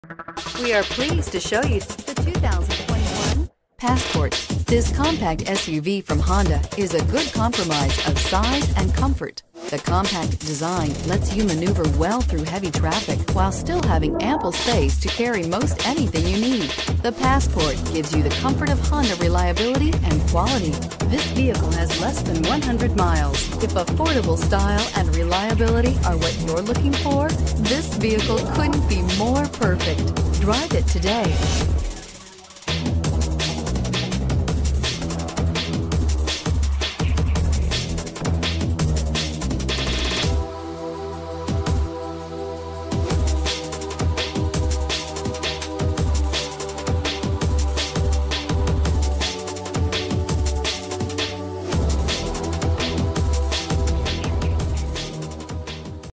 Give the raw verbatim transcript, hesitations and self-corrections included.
We are pleased to show you the two thousand twenty-one Passport. This compact S U V from Honda is a good compromise of size and comfort. The compact design lets you maneuver well through heavy traffic while still having ample space to carry most anything you need. The Passport gives you the comfort of Honda reliability and quality. This vehicle has less than one hundred miles. If affordable style and reliability are what you're looking for, this vehicle couldn't be more perfect. Drive it today.